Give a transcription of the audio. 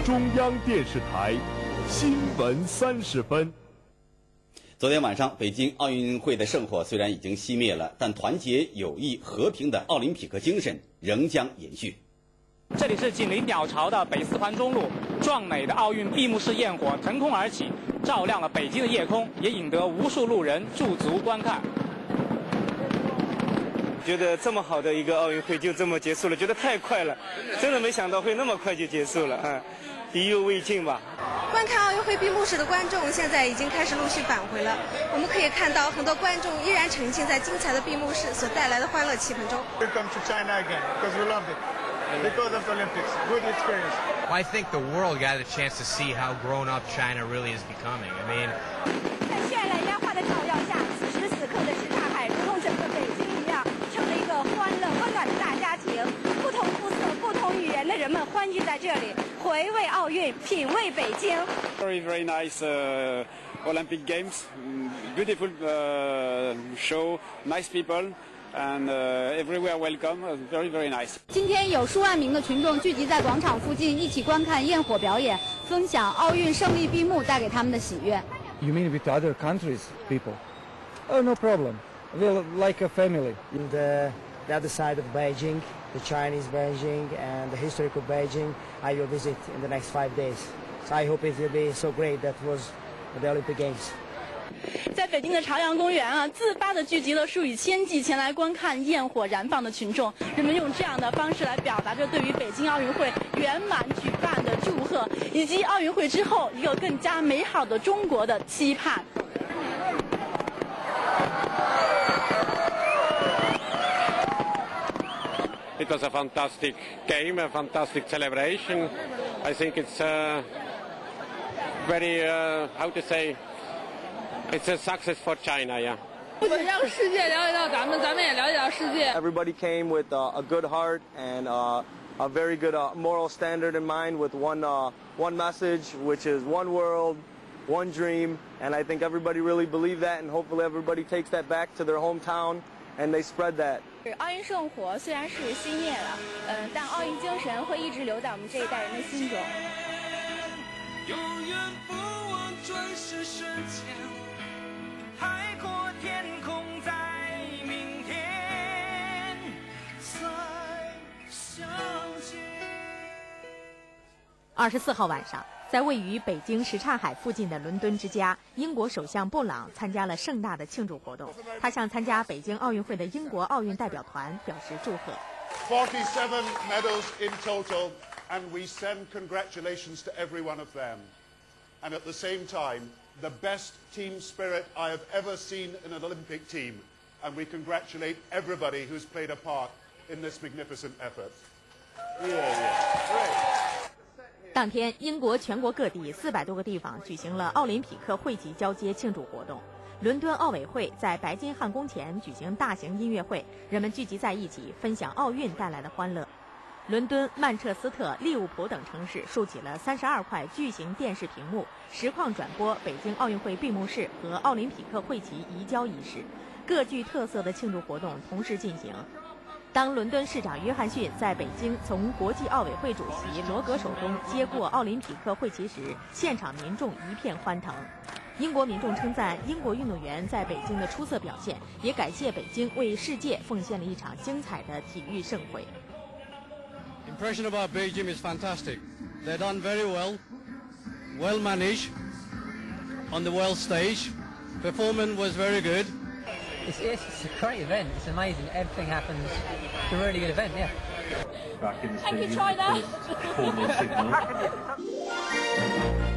中央电视台新闻30分。 昨天晚上，北京奥运会的圣火虽然已经熄灭了，但团结、友谊、和平的奥林匹克精神仍将延续。 这里是紧邻鸟巢的北四环中路，壮美的奥运闭幕式焰火腾空而起，照亮了北京的夜空，也引得无数路人驻足观看。 觉得这么好的一个奥运会就这么结束了，觉得太快了，真的没想到会那么快就结束了啊，意犹未尽吧。 观看奥运会闭幕式的观众现在已经开始陆续返回了，我们可以看到很多观众依然沉浸在精彩的闭幕式所带来的欢乐气氛中。 Welcome to China again because we loved it. Because of the Olympics, good experience. I think the world got a chance to see how grown up China really is becoming. I mean, 在绚烂烟花的照耀下，此时此刻的什刹海如同整个北京一样，成了一个欢乐温暖的大家庭。不同肤色、不同语言的人们欢聚在这里，回味奥运，品味北京。 Very nice Olympic Games, beautiful show, nice people. And everywhere welcome, very nice. 今天有数万名的群众聚集在广场附近，一起观看焰火表演，分享奥运胜利闭幕带给他们的喜悦。 You mean with other countries, people? Oh, no problem. We're like a family. In the other side of Beijing, the Chinese Beijing and the historical Beijing, I will visit in the next 5 days. So I hope it will be so great. That was the Olympic Games. 在北京的朝阳公园啊，自发地聚集了数以千计前来观看焰火燃放的群众。人们用这样的方式来表达着对于北京奥运会圆满举办的祝贺，以及奥运会之后一个更加美好的中国的期盼。 It was a fantastic game, a fantastic celebration. I think it's very, how to say, it's a success for China, yeah. 不仅让世界了解到咱们，咱们也了解到世界。 Everybody came with a good heart and a very good moral standard in mind, with one message, which is one world, one dream, and I think everybody really believed that, and hopefully everybody takes that back to their hometown and they spread that. 奥运圣火虽然是熄灭了，但奥运精神会一直留在我们这一代人的心中。永远不忘转世瞬间，海阔天空在明天再相见。 24号晚上，在位于北京什刹海附近的伦敦之家，英国首相布朗参加了盛大的庆祝活动。他向参加北京奥运会的英国奥运代表团表示祝贺。 47 medals in total, and we send congratulations to every one of them. And at the same time, the best team spirit I have ever seen in an Olympic team. And we congratulate everybody who's played a part in this magnificent effort. Great. 当天，英国全国各地400多个地方举行了奥林匹克会籍交接庆祝活动。伦敦奥委会在白金汉宫前举行大型音乐会，人们聚集在一起，分享奥运带来的欢乐。伦敦、曼彻斯特、利物浦等城市竖起了32块巨型电视屏幕，实况转播北京奥运会闭幕式和奥林匹克会旗移交仪式，各具特色的庆祝活动同时进行。当伦敦市长约翰逊在北京从国际奥委会主席罗格手中接过奥林匹克会旗时，现场民众一片欢腾。英国民众称赞英国运动员在北京的出色表现，也感谢北京为世界奉献了一场精彩的体育盛会。 Impression about Beijing is fantastic. They've done very well, well managed on the world stage. Performance was very good. It's a great event. It's amazing. Everything happens. It's a really good event, yeah. I could try that.